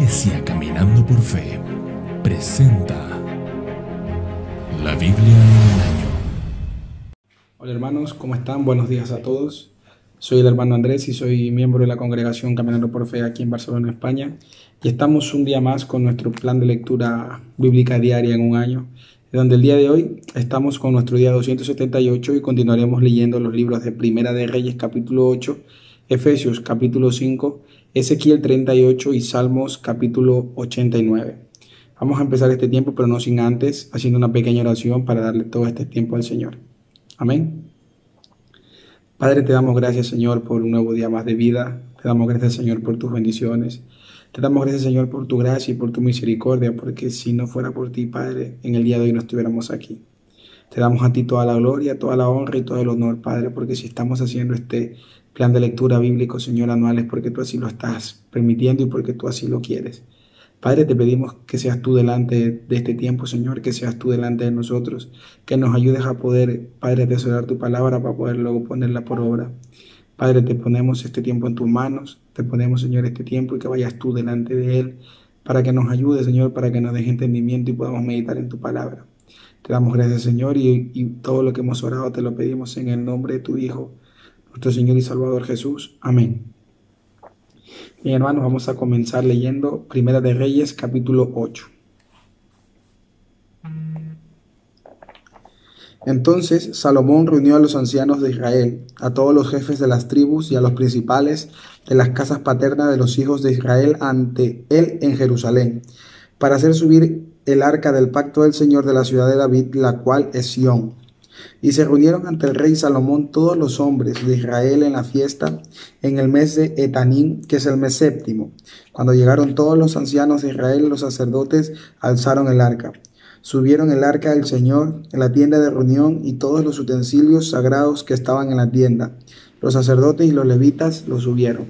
Iglesia Caminando por Fe presenta la Biblia en un año. Hola hermanos, ¿cómo están? Buenos días a todos. Soy el hermano Andrés y soy miembro de la congregación Caminando por Fe aquí en Barcelona, España. Y estamos un día más con nuestro plan de lectura bíblica diaria en un año, donde el día de hoy estamos con nuestro día 278 y continuaremos leyendo los libros de Primera de Reyes capítulo 8, Efesios capítulo 5, Ezequiel 38 y Salmos capítulo 89. Vamos a empezar este tiempo, pero no sin antes haciendo una pequeña oración para darle todo este tiempo al Señor. Amén. Padre, te damos gracias, Señor, por un nuevo día más de vida. Te damos gracias, Señor, por tus bendiciones. Te damos gracias, Señor, por tu gracia y por tu misericordia, porque si no fuera por ti, Padre, en el día de hoy no estuviéramos aquí. Te damos a ti toda la gloria, toda la honra y todo el honor, Padre, porque si estamos haciendo este plan de lectura bíblico, Señor, anual, es porque tú así lo estás permitiendo y porque tú así lo quieres. Padre, te pedimos que seas tú delante de este tiempo, Señor, que seas tú delante de nosotros, que nos ayudes a poder, Padre, atesorar tu palabra para poder luego ponerla por obra. Padre, te ponemos este tiempo en tus manos, te ponemos, Señor, este tiempo y que vayas tú delante de él para que nos ayude, Señor, para que nos deje entendimiento y podamos meditar en tu palabra. Te damos gracias, Señor, y todo lo que hemos orado te lo pedimos en el nombre de tu Hijo, nuestro Señor y Salvador Jesús. Amén. Bien, hermanos, vamos a comenzar leyendo Primera de Reyes, capítulo 8. Entonces Salomón reunió a los ancianos de Israel, a todos los jefes de las tribus y a los principales de las casas paternas de los hijos de Israel ante él en Jerusalén, para hacer subir el arca del pacto del Señor de la ciudad de David, la cual es Sión. Y se reunieron ante el rey Salomón todos los hombres de Israel en la fiesta, en el mes de Etanim, que es el mes séptimo. Cuando llegaron todos los ancianos de Israel, los sacerdotes alzaron el arca. Subieron el arca del Señor en la tienda de reunión y todos los utensilios sagrados que estaban en la tienda. Los sacerdotes y los levitas lo subieron.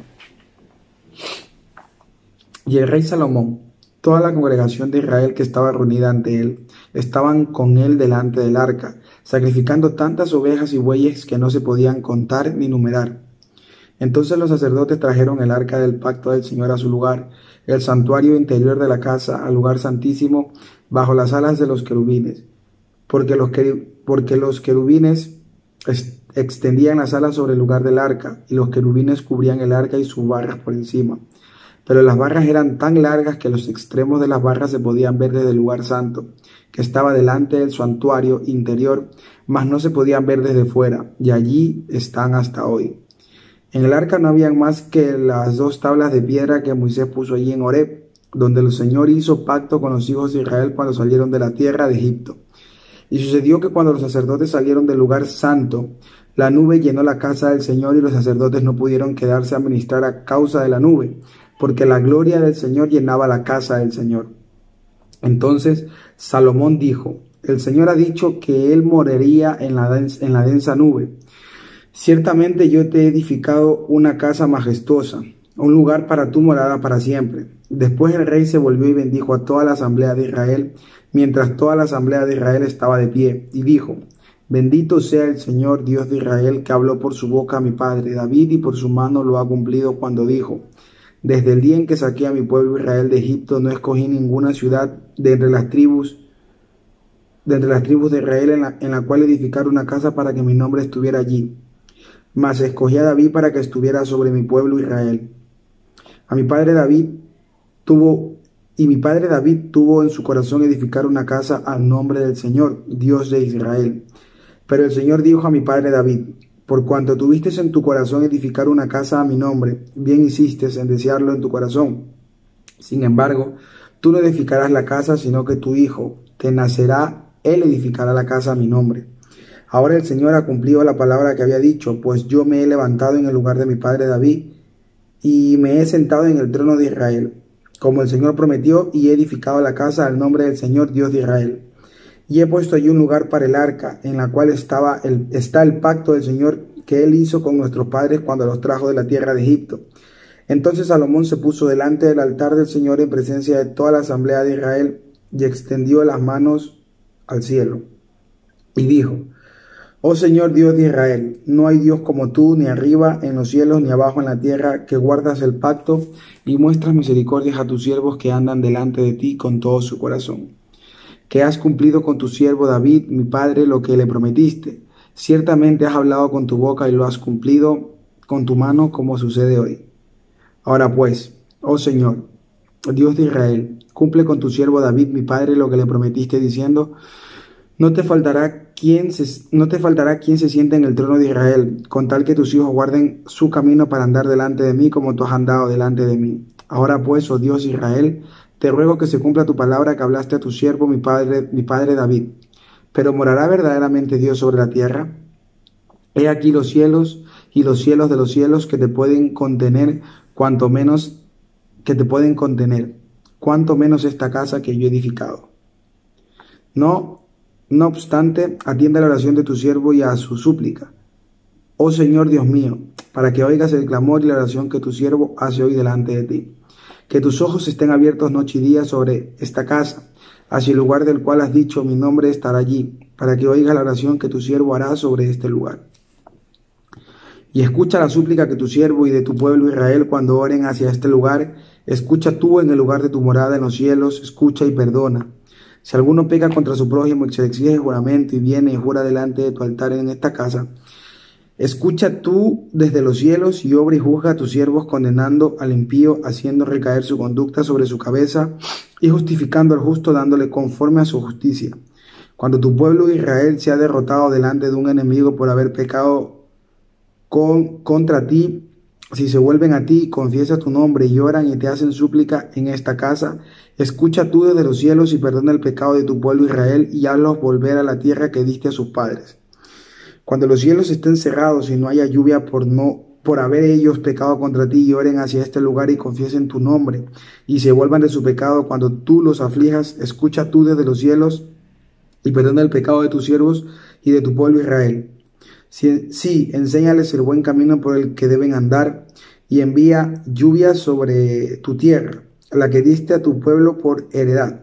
Y el rey Salomón, toda la congregación de Israel que estaba reunida ante él, estaban con él delante del arca, sacrificando tantas ovejas y bueyes que no se podían contar ni numerar. Entonces los sacerdotes trajeron el arca del pacto del Señor a su lugar, el santuario interior de la casa, al lugar santísimo, bajo las alas de los querubines, porque los querubines extendían las alas sobre el lugar del arca, y los querubines cubrían el arca y sus barras por encima. Pero las barras eran tan largas que los extremos de las barras se podían ver desde el lugar santo, que estaba delante del santuario interior, mas no se podían ver desde fuera, y allí están hasta hoy. En el arca no habían más que las 2 tablas de piedra que Moisés puso allí en Horeb, donde el Señor hizo pacto con los hijos de Israel cuando salieron de la tierra de Egipto. Y sucedió que cuando los sacerdotes salieron del lugar santo, la nube llenó la casa del Señor y los sacerdotes no pudieron quedarse a ministrar a causa de la nube, porque la gloria del Señor llenaba la casa del Señor. Entonces Salomón dijo: el Señor ha dicho que él moraría en la densa nube. Ciertamente yo te he edificado una casa majestuosa, un lugar para tu morada para siempre. Después el rey se volvió y bendijo a toda la asamblea de Israel, mientras toda la asamblea de Israel estaba de pie, y dijo: bendito sea el Señor Dios de Israel, que habló por su boca a mi padre David y por su mano lo ha cumplido cuando dijo: desde el día en que saqué a mi pueblo Israel de Egipto, no escogí ninguna ciudad de entre las tribus de Israel en la cual edificar una casa para que mi nombre estuviera allí. Mas escogí a David para que estuviera sobre mi pueblo Israel. Mi padre David tuvo en su corazón edificar una casa al nombre del Señor, Dios de Israel. Pero el Señor dijo a mi padre David: por cuanto tuviste en tu corazón edificar una casa a mi nombre, bien hiciste en desearlo en tu corazón. Sin embargo, tú no edificarás la casa, sino que tu hijo te nacerá, él edificará la casa a mi nombre. Ahora el Señor ha cumplido la palabra que había dicho, pues yo me he levantado en el lugar de mi padre David, y me he sentado en el trono de Israel, como el Señor prometió, y he edificado la casa al nombre del Señor Dios de Israel. Y he puesto allí un lugar para el arca, en la cual está el pacto del Señor que él hizo con nuestros padres cuando los trajo de la tierra de Egipto. Entonces Salomón se puso delante del altar del Señor en presencia de toda la asamblea de Israel y extendió las manos al cielo y dijo: Oh Señor Dios de Israel, no hay Dios como tú, ni arriba en los cielos, ni abajo en la tierra, que guardas el pacto y muestras misericordias a tus siervos que andan delante de ti con todo su corazón. Que has cumplido con tu siervo David, mi padre, lo que le prometiste. Ciertamente has hablado con tu boca y lo has cumplido con tu mano, como sucede hoy. Ahora pues, oh Señor, Dios de Israel, cumple con tu siervo David, mi padre, lo que le prometiste, diciendo: no te faltará quien se siente en el trono de Israel, con tal que tus hijos guarden su camino para andar delante de mí, como tú has andado delante de mí. Ahora pues, oh Dios de Israel, te ruego que se cumpla tu palabra que hablaste a tu siervo, mi padre David. Pero ¿morará verdaderamente Dios sobre la tierra? He aquí los cielos y los cielos de los cielos que te pueden contener, cuanto menos esta casa que yo he edificado. No obstante, atiende a la oración de tu siervo y a su súplica, oh Señor Dios mío, para que oigas el clamor y la oración que tu siervo hace hoy delante de ti. Que tus ojos estén abiertos noche y día sobre esta casa, hacia el lugar del cual has dicho: mi nombre estará allí, para que oigas la oración que tu siervo hará sobre este lugar. Y escucha la súplica que tu siervo y de tu pueblo Israel cuando oren hacia este lugar. Escucha tú en el lugar de tu morada en los cielos, escucha y perdona. Si alguno peca contra su prójimo y se le exige juramento y viene y jura delante de tu altar en esta casa, escucha tú desde los cielos y obra y juzga a tus siervos, condenando al impío, haciendo recaer su conducta sobre su cabeza y justificando al justo, dándole conforme a su justicia. Cuando tu pueblo Israel sea derrotado delante de un enemigo por haber pecado contra ti, si se vuelven a ti, confiesa tu nombre y oran y te hacen súplica en esta casa, escucha tú desde los cielos y perdona el pecado de tu pueblo Israel y hazlos volver a la tierra que diste a sus padres. Cuando los cielos estén cerrados y no haya lluvia por haber ellos pecado contra ti, y oren hacia este lugar y confiesen tu nombre y se vuelvan de su pecado cuando tú los aflijas, escucha tú desde los cielos y perdona el pecado de tus siervos y de tu pueblo Israel. Sí, enséñales el buen camino por el que deben andar y envía lluvia sobre tu tierra, la que diste a tu pueblo por heredad.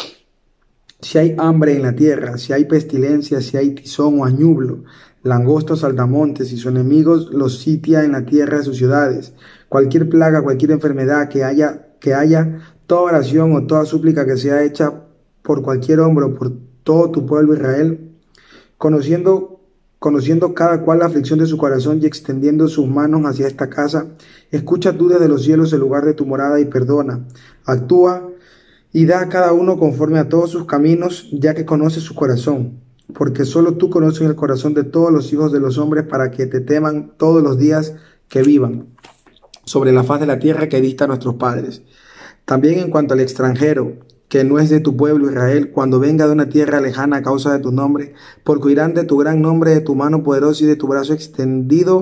Si hay hambre en la tierra, si hay pestilencia, si hay tizón o añublo, langostos, saltamontes, y sus enemigos los sitia en la tierra de sus ciudades, cualquier plaga, cualquier enfermedad que haya, toda oración o toda súplica que sea hecha por cualquier hombre o por todo tu pueblo Israel, conociendo cada cual la aflicción de su corazón y extendiendo sus manos hacia esta casa, escucha tú desde los cielos el lugar de tu morada y perdona, actúa y da a cada uno conforme a todos sus caminos, ya que conoces su corazón, porque solo tú conoces el corazón de todos los hijos de los hombres, para que te teman todos los días que vivan sobre la faz de la tierra que diste a nuestros padres. También en cuanto al extranjero, que no es de tu pueblo Israel, cuando venga de una tierra lejana a causa de tu nombre, porque oirán de tu gran nombre, de tu mano poderosa y de tu brazo extendido,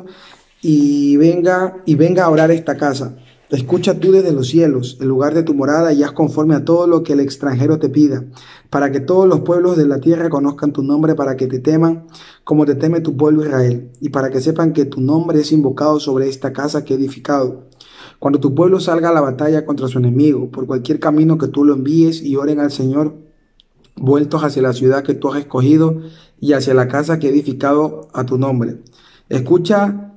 y venga a orar esta casa. Escucha tú desde los cielos el lugar de tu morada y haz conforme a todo lo que el extranjero te pida, para que todos los pueblos de la tierra conozcan tu nombre, para que te teman como te teme tu pueblo Israel, y para que sepan que tu nombre es invocado sobre esta casa que he edificado. Cuando tu pueblo salga a la batalla contra su enemigo, por cualquier camino que tú lo envíes, y oren al Señor, vueltos hacia la ciudad que tú has escogido y hacia la casa que he edificado a tu nombre. Escucha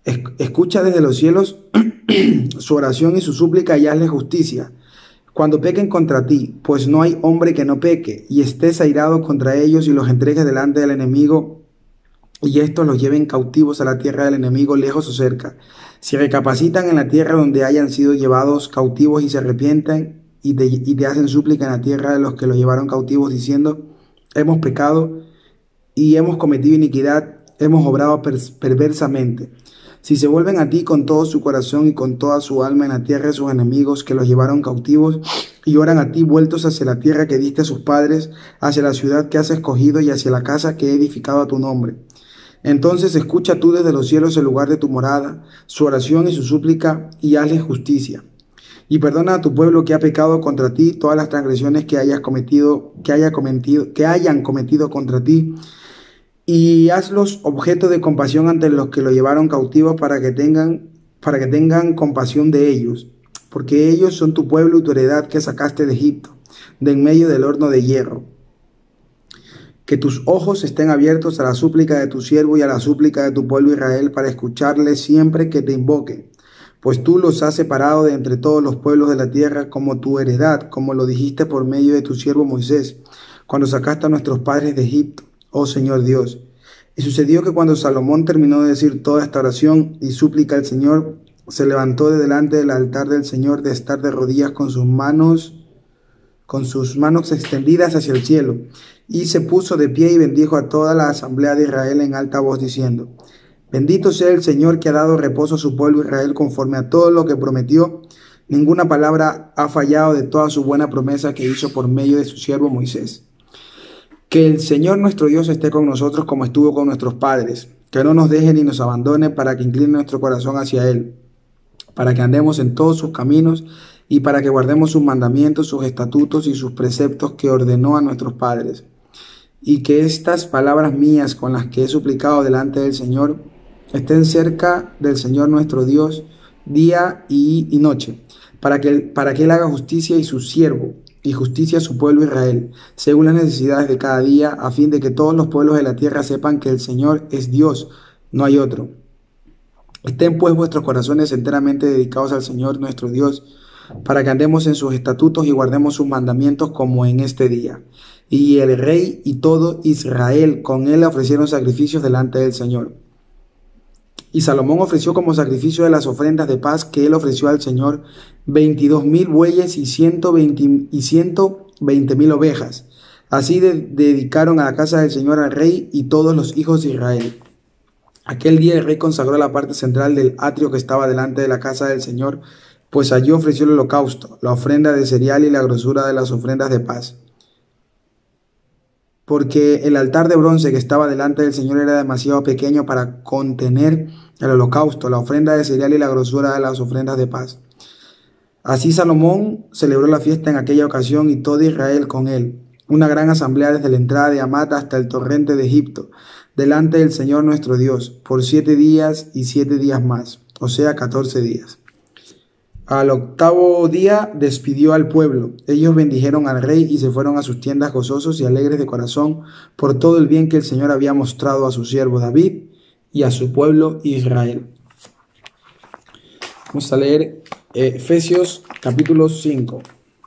desde los cielos su oración y su súplica y hazle justicia. Cuando pequen contra ti, pues no hay hombre que no peque, y estés airado contra ellos y los entregues delante del enemigo, y estos los lleven cautivos a la tierra del enemigo, lejos o cerca. Si recapacitan en la tierra donde hayan sido llevados cautivos y se arrepienten y te hacen súplica en la tierra de los que los llevaron cautivos, diciendo: hemos pecado y hemos cometido iniquidad, hemos obrado perversamente. Si se vuelven a ti con todo su corazón y con toda su alma en la tierra de sus enemigos que los llevaron cautivos, y oran a ti vueltos hacia la tierra que diste a sus padres, hacia la ciudad que has escogido y hacia la casa que he edificado a tu nombre, entonces escucha tú desde los cielos el lugar de tu morada, su oración y su súplica, y hazle justicia. Y perdona a tu pueblo que ha pecado contra ti todas las transgresiones que hayan cometido contra ti, y hazlos objeto de compasión ante los que lo llevaron cautivos, para que tengan compasión de ellos, porque ellos son tu pueblo y tu heredad que sacaste de Egipto, de en medio del horno de hierro. Que tus ojos estén abiertos a la súplica de tu siervo y a la súplica de tu pueblo Israel para escucharle siempre que te invoquen. Pues tú los has separado de entre todos los pueblos de la tierra como tu heredad, como lo dijiste por medio de tu siervo Moisés, cuando sacaste a nuestros padres de Egipto, oh Señor Dios. Y sucedió que cuando Salomón terminó de decir toda esta oración y súplica al Señor, se levantó de delante del altar del Señor de estar de rodillas con sus manos extendidas hacia el cielo, y se puso de pie y bendijo a toda la asamblea de Israel en alta voz, diciendo: Bendito sea el Señor que ha dado reposo a su pueblo Israel conforme a todo lo que prometió. Ninguna palabra ha fallado de toda su buena promesa que hizo por medio de su siervo Moisés. Que el Señor nuestro Dios esté con nosotros como estuvo con nuestros padres, que no nos deje ni nos abandone, para que incline nuestro corazón hacia Él, para que andemos en todos sus caminos y para que guardemos sus mandamientos, sus estatutos y sus preceptos que ordenó a nuestros padres. Y que estas palabras mías con las que he suplicado delante del Señor estén cerca del Señor nuestro Dios día y noche, para que Él haga justicia y su siervo, y justicia a su pueblo Israel, según las necesidades de cada día, a fin de que todos los pueblos de la tierra sepan que el Señor es Dios, no hay otro. Estén pues vuestros corazones enteramente dedicados al Señor nuestro Dios, para que andemos en sus estatutos y guardemos sus mandamientos como en este día. Y el rey y todo Israel con él ofrecieron sacrificios delante del Señor. Y Salomón ofreció como sacrificio de las ofrendas de paz que él ofreció al Señor 22,000 bueyes y 120,000 ovejas. Así dedicaron a la casa del Señor al rey y todos los hijos de Israel. Aquel día el rey consagró la parte central del atrio que estaba delante de la casa del Señor, pues allí ofreció el holocausto, la ofrenda de cereal y la grosura de las ofrendas de paz. Porque el altar de bronce que estaba delante del Señor era demasiado pequeño para contener el holocausto, la ofrenda de cereal y la grosura de las ofrendas de paz. Así Salomón celebró la fiesta en aquella ocasión y todo Israel con él, una gran asamblea desde la entrada de Hamat hasta el torrente de Egipto, delante del Señor nuestro Dios, por 7 días y 7 días más, o sea 14 días. Al octavo día despidió al pueblo. Ellos bendijeron al rey y se fueron a sus tiendas gozosos y alegres de corazón por todo el bien que el Señor había mostrado a su siervo David y a su pueblo Israel. Vamos a leer Efesios capítulo 5.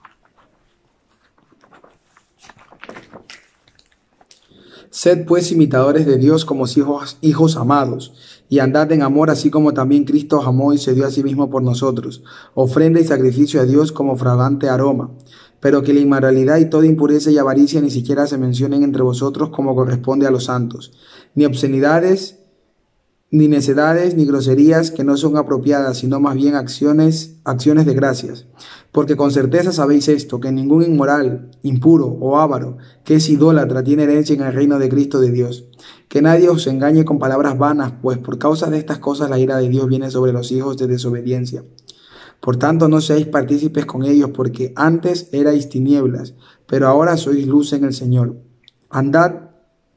Sed pues imitadores de Dios como hijos amados, y andad en amor así como también Cristo os amó y se dio a sí mismo por nosotros, ofrenda y sacrificio a Dios como fragante aroma. Pero que la inmoralidad y toda impureza y avaricia ni siquiera se mencionen entre vosotros como corresponde a los santos, ni obscenidades, ni necedades, ni groserías que no son apropiadas, sino más bien acciones de gracias. Porque con certeza sabéis esto, que ningún inmoral, impuro o avaro, que es idólatra, tiene herencia en el reino de Cristo de Dios. Que nadie os engañe con palabras vanas, pues por causa de estas cosas la ira de Dios viene sobre los hijos de desobediencia. Por tanto, no seáis partícipes con ellos, porque antes erais tinieblas, pero ahora sois luz en el Señor. Andad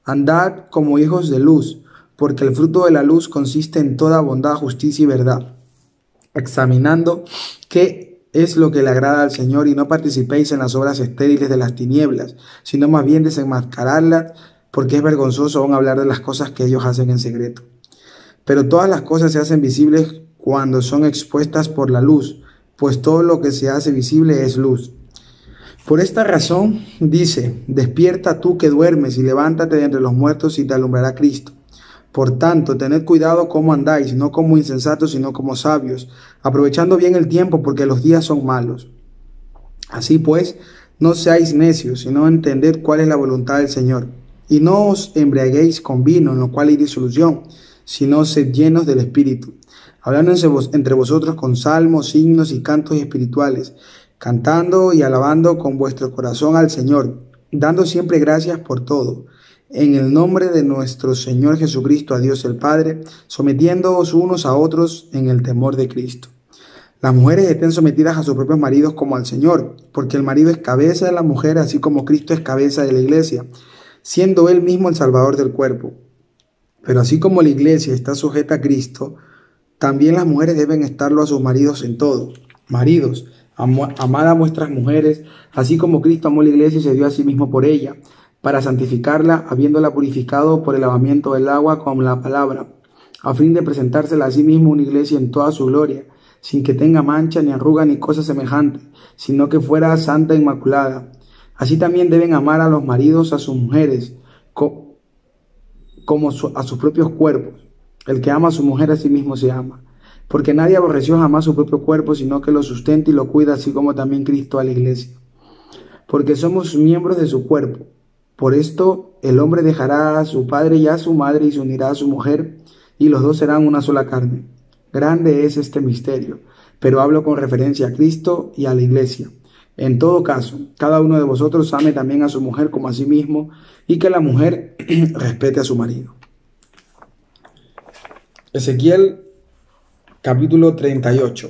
como hijos de luz, porque el fruto de la luz consiste en toda bondad, justicia y verdad, examinando qué es lo que le agrada al Señor, y no participéis en las obras estériles de las tinieblas, sino más bien desenmascararlas, porque es vergonzoso aún hablar de las cosas que ellos hacen en secreto. Pero todas las cosas se hacen visibles cuando son expuestas por la luz, pues todo lo que se hace visible es luz. Por esta razón dice: despierta tú que duermes y levántate de entre los muertos y te alumbrará Cristo. Por tanto, tened cuidado cómo andáis, no como insensatos, sino como sabios, aprovechando bien el tiempo, porque los días son malos. Así pues, no seáis necios, sino entended cuál es la voluntad del Señor. Y no os embriaguéis con vino, en lo cual hay disolución, sino sed llenos del Espíritu, hablando entre vosotros con salmos, himnos y cantos espirituales, cantando y alabando con vuestro corazón al Señor, dando siempre gracias por todo, en el nombre de nuestro Señor Jesucristo, a Dios el Padre, sometiéndoos unos a otros en el temor de Cristo. Las mujeres estén sometidas a sus propios maridos como al Señor, porque el marido es cabeza de la mujer, así como Cristo es cabeza de la iglesia, siendo él mismo el Salvador del cuerpo. Pero así como la iglesia está sujeta a Cristo, también las mujeres deben estarlo a sus maridos en todo. Maridos, amad a vuestras mujeres, así como Cristo amó la iglesia y se dio a sí mismo por ella, para santificarla, habiéndola purificado por el lavamiento del agua con la palabra, a fin de presentársela a sí mismo una iglesia en toda su gloria, sin que tenga mancha, ni arruga, ni cosa semejante, sino que fuera santa e inmaculada. Así también deben amar a los maridos a sus mujeres, como a sus propios cuerpos. El que ama a su mujer a sí mismo se ama. Porque nadie aborreció jamás su propio cuerpo, sino que lo sustenta y lo cuida, así como también Cristo a la iglesia. Porque somos miembros de su cuerpo. Por esto el hombre dejará a su padre y a su madre y se unirá a su mujer, y los dos serán una sola carne. Grande es este misterio, pero hablo con referencia a Cristo y a la iglesia. En todo caso, cada uno de vosotros ame también a su mujer como a sí mismo, y que la mujer respete a su marido. Ezequiel capítulo 38.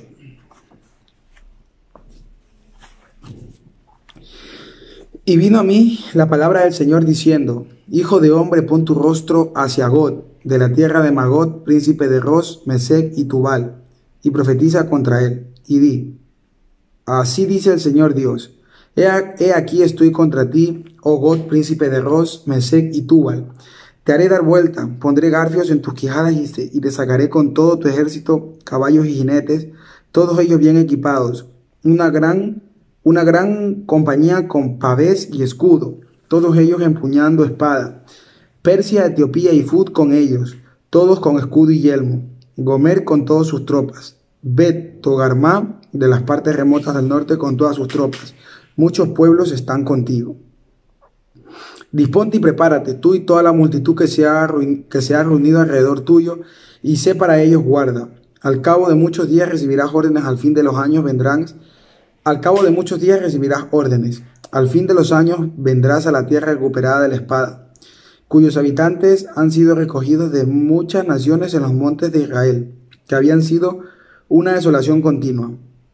Y vino a mí la palabra del Señor diciendo: Hijo de hombre, pon tu rostro hacia Gog, de la tierra de Magog, príncipe de Ros, Mesec y Tubal, y profetiza contra él, y di: Así dice el Señor Dios: He aquí estoy contra ti, oh Gog, príncipe de Ros, Mesec y Tubal. Te haré dar vuelta, pondré garfios en tus quijadas y te sacaré con todo tu ejército, caballos y jinetes, todos ellos bien equipados, una gran compañía con pavés y escudo, todos ellos empuñando espada. Persia, Etiopía y Fut con ellos, todos con escudo y yelmo. Gomer con todas sus tropas. Bet Togarmá de las partes remotas del norte con todas sus tropas. Muchos pueblos están contigo. Disponte y prepárate, tú y toda la multitud que se ha reunido alrededor tuyo, y sé para ellos guarda. Al cabo de muchos días recibirás órdenes, al fin de los años vendrán. Al cabo de muchos días recibirás órdenes. Al fin de los años vendrás a la tierra recuperada de la espada, cuyos habitantes han sido recogidos de muchas naciones en los montes de Israel, que habían sido una desolación continua.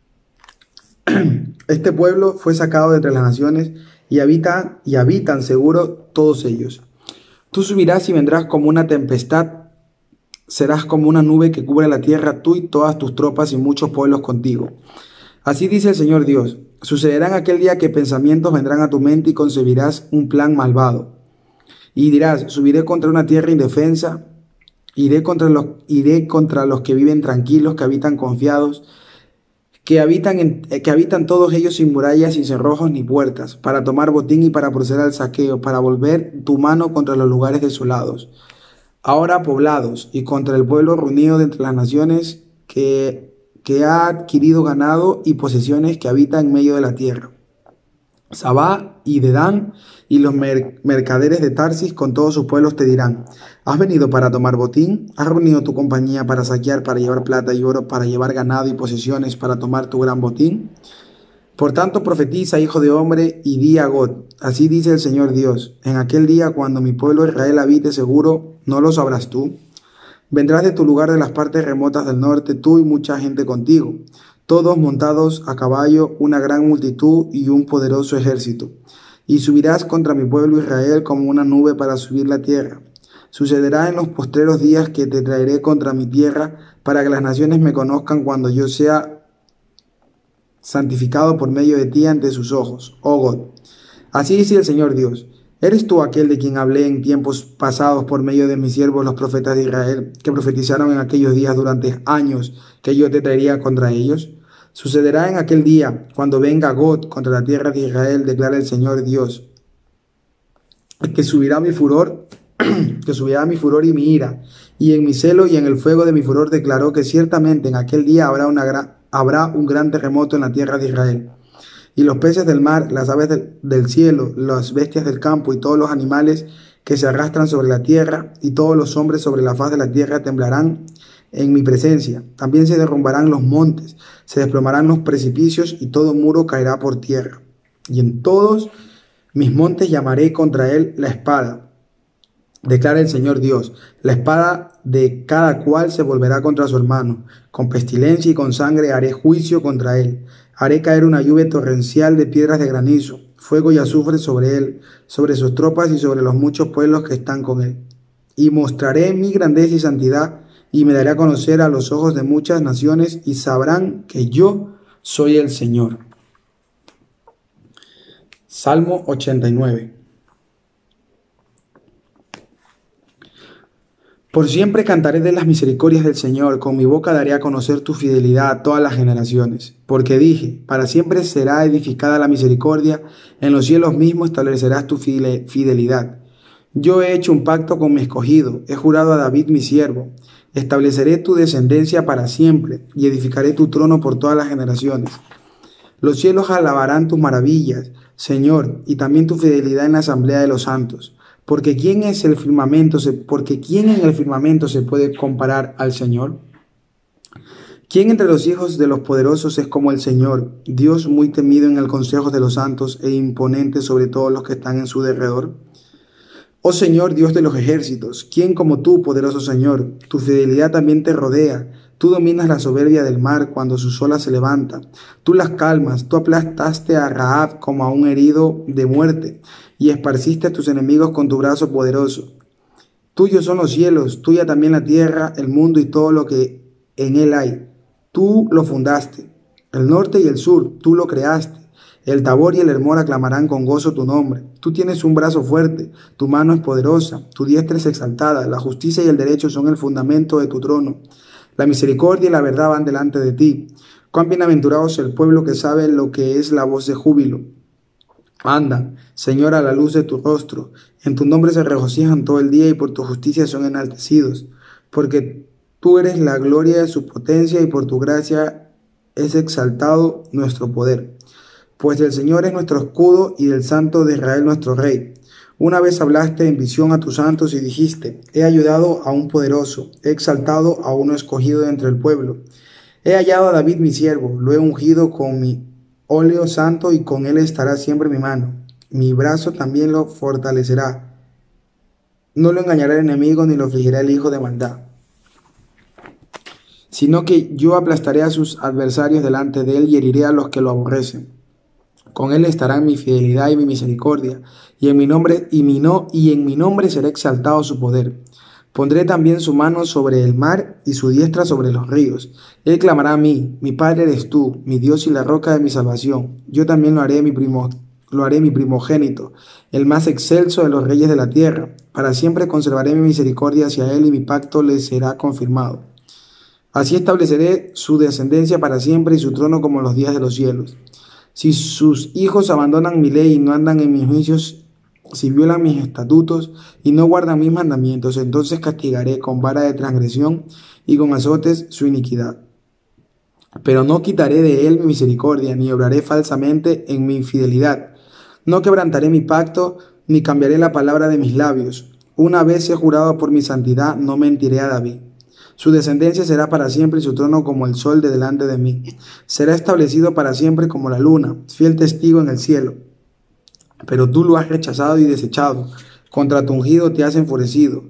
Este pueblo fue sacado de entre las naciones y habitan seguro todos ellos. Tú subirás y vendrás como una tempestad, serás como una nube que cubre la tierra, tú y todas tus tropas y muchos pueblos contigo. Así dice el Señor Dios: sucederá en aquel día que pensamientos vendrán a tu mente y concebirás un plan malvado. Y dirás: subiré contra una tierra indefensa, iré contra los que viven tranquilos, que habitan confiados, que habitan todos ellos sin murallas, sin cerrojos ni puertas, para tomar botín y para proceder al saqueo, para volver tu mano contra los lugares desolados, ahora poblados, y contra el pueblo reunido de entre las naciones que ha adquirido ganado y posesiones, que habita en medio de la tierra. Sabá y Dedán y los mercaderes de Tarsis con todos sus pueblos te dirán: ¿has venido para tomar botín? ¿Has reunido tu compañía para saquear, para llevar plata y oro, para llevar ganado y posesiones, para tomar tu gran botín? Por tanto profetiza, hijo de hombre, y di a Gog: así dice el Señor Dios: en aquel día, cuando mi pueblo Israel habite seguro, ¿no lo sabrás tú? Vendrás de tu lugar de las partes remotas del norte, tú y mucha gente contigo, todos montados a caballo, una gran multitud y un poderoso ejército. Y subirás contra mi pueblo Israel como una nube para subir la tierra. Sucederá en los postreros días que te traeré contra mi tierra, para que las naciones me conozcan cuando yo sea santificado por medio de ti ante sus ojos, oh Gog. Así dice el Señor Dios: ¿eres tú aquel de quien hablé en tiempos pasados por medio de mis siervos los profetas de Israel, que profetizaron en aquellos días durante años que yo te traería contra ellos? Sucederá en aquel día, cuando venga Gog contra la tierra de Israel, declara el Señor Dios, que subirá mi furor y mi ira, y en mi celo y en el fuego de mi furor declaró que ciertamente en aquel día habrá un gran terremoto en la tierra de Israel. Y los peces del mar, las aves del cielo, las bestias del campo y todos los animales que se arrastran sobre la tierra, y todos los hombres sobre la faz de la tierra temblarán en mi presencia. También se derrumbarán los montes, se desplomarán los precipicios, y todo muro caerá por tierra. Y en todos mis montes llamaré contra él la espada, declara el Señor Dios. La espada de cada cual se volverá contra su hermano. Con pestilencia y con sangre haré juicio contra él. Haré caer una lluvia torrencial de piedras de granizo, fuego y azufre sobre él, sobre sus tropas y sobre los muchos pueblos que están con él. Y mostraré mi grandeza y santidad, y me daré a conocer a los ojos de muchas naciones, y sabrán que yo soy el Señor. Salmo 89. Por siempre cantaré de las misericordias del Señor, con mi boca daré a conocer tu fidelidad a todas las generaciones. Porque dije, para siempre será edificada la misericordia, en los cielos mismos establecerás tu fidelidad. Yo he hecho un pacto con mi escogido, he jurado a David mi siervo. Estableceré tu descendencia para siempre, y edificaré tu trono por todas las generaciones. Los cielos alabarán tus maravillas, Señor, y también tu fidelidad en la asamblea de los santos. Porque ¿quién en el firmamento se puede comparar al Señor? ¿Quién entre los hijos de los poderosos es como el Señor, Dios muy temido en el consejo de los santos e imponente sobre todos los que están en su derredor? Oh Señor, Dios de los ejércitos, ¿quién como tú, poderoso Señor? Tu fidelidad también te rodea. Tú dominas la soberbia del mar cuando sus olas se levantan. Tú las calmas, tú aplastaste a Rahab como a un herido de muerte y esparciste a tus enemigos con tu brazo poderoso. Tuyos son los cielos, tuya también la tierra, el mundo y todo lo que en él hay. Tú lo fundaste. El norte y el sur, tú lo creaste. El Tabor y el Hermón aclamarán con gozo tu nombre. Tú tienes un brazo fuerte, tu mano es poderosa, tu diestra es exaltada, la justicia y el derecho son el fundamento de tu trono. La misericordia y la verdad van delante de ti. Cuán bienaventurados el pueblo que sabe lo que es la voz de júbilo. Andan, Señor, a la luz de tu rostro. En tu nombre se regocijan todo el día y por tu justicia son enaltecidos. Porque tú eres la gloria de su potencia y por tu gracia es exaltado nuestro poder. Pues del Señor es nuestro escudo y del Santo de Israel nuestro Rey. Una vez hablaste en visión a tus santos y dijiste, he ayudado a un poderoso, he exaltado a uno escogido de entre el pueblo. He hallado a David mi siervo, lo he ungido con mi óleo santo y con él estará siempre mi mano. Mi brazo también lo fortalecerá. No lo engañará el enemigo ni lo afligirá el hijo de maldad. Sino que yo aplastaré a sus adversarios delante de él y heriré a los que lo aborrecen. Con él estarán mi fidelidad y mi misericordia, y en mi nombre será exaltado su poder. Pondré también su mano sobre el mar y su diestra sobre los ríos. Él clamará a mí, mi Padre eres tú, mi Dios y la roca de mi salvación. Yo también lo haré mi primogénito, el más excelso de los reyes de la tierra. Para siempre conservaré mi misericordia hacia él y mi pacto le será confirmado. Así estableceré su descendencia para siempre y su trono como los días de los cielos. Si sus hijos abandonan mi ley y no andan en mis juicios, si violan mis estatutos y no guardan mis mandamientos, entonces castigaré con vara de transgresión y con azotes su iniquidad. Pero no quitaré de él mi misericordia, ni obraré falsamente en mi infidelidad. No quebrantaré mi pacto, ni cambiaré la palabra de mis labios. Una vez he jurado por mi santidad, no mentiré a David. Su descendencia será para siempre y su trono como el sol de delante de mí. Será establecido para siempre como la luna, fiel testigo en el cielo. Pero tú lo has rechazado y desechado. Contra tu ungido te has enfurecido.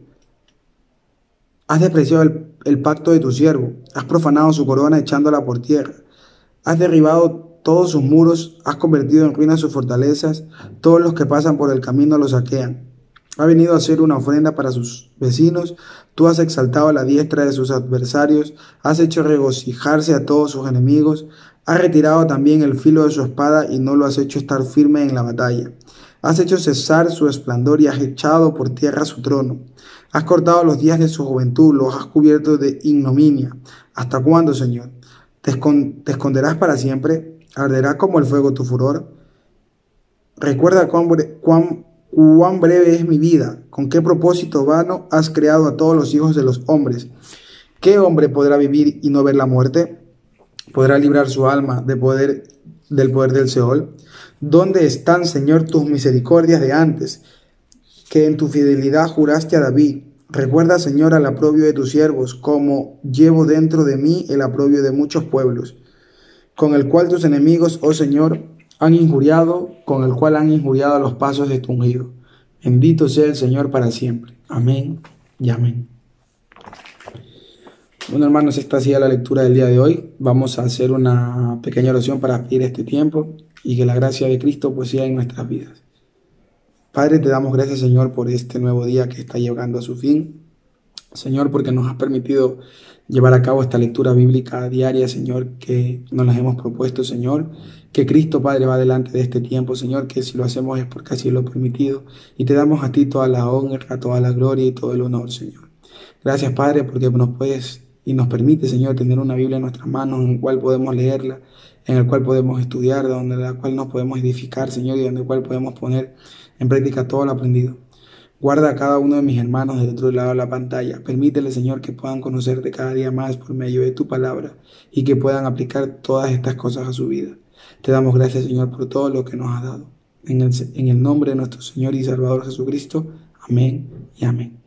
Has despreciado el pacto de tu siervo. Has profanado su corona echándola por tierra. Has derribado todos sus muros. Has convertido en ruinas sus fortalezas. Todos los que pasan por el camino los saquean. Ha venido a hacer una ofrenda para sus vecinos. Tú has exaltado la diestra de sus adversarios. Has hecho regocijarse a todos sus enemigos. Has retirado también el filo de su espada y no lo has hecho estar firme en la batalla. Has hecho cesar su esplendor y has echado por tierra su trono. Has cortado los días de su juventud, los has cubierto de ignominia. ¿Hasta cuándo, Señor? ¿Te esconderás para siempre? ¿Arderá como el fuego tu furor? Recuerda cuán breve es mi vida, con qué propósito vano has creado a todos los hijos de los hombres. ¿Qué hombre podrá vivir y no ver la muerte? ¿Podrá librar su alma del poder del Seol? ¿Dónde están, Señor, tus misericordias de antes, que en tu fidelidad juraste a David? Recuerda, Señor, al aprobio de tus siervos, como llevo dentro de mí el aprobio de muchos pueblos, con el cual tus enemigos, oh Señor, con el cual han injuriado a los pasos de tu ungido. Bendito sea el Señor para siempre. Amén y amén. Bueno, hermanos, esta ha sido la lectura del día de hoy. Vamos a hacer una pequeña oración para pedir este tiempo y que la gracia de Cristo pues sea en nuestras vidas. Padre, te damos gracias, Señor, por este nuevo día que está llegando a su fin. Señor, porque nos has permitido llevar a cabo esta lectura bíblica diaria, Señor, que nos las hemos propuesto, Señor, que Cristo, Padre, va delante de este tiempo, Señor, que si lo hacemos es porque así lo ha permitido, y te damos a ti toda la honra, toda la gloria y todo el honor, Señor. Gracias, Padre, porque nos puedes y nos permite, Señor, tener una Biblia en nuestras manos en la cual podemos leerla, en el cual podemos estudiar, donde la cual nos podemos edificar, Señor, y donde el cual podemos poner en práctica todo lo aprendido. Guarda a cada uno de mis hermanos del otro lado de la pantalla. Permítele, Señor, que puedan conocerte cada día más por medio de tu palabra y que puedan aplicar todas estas cosas a su vida. Te damos gracias, Señor, por todo lo que nos has dado. En el nombre de nuestro Señor y Salvador Jesucristo. Amén y amén.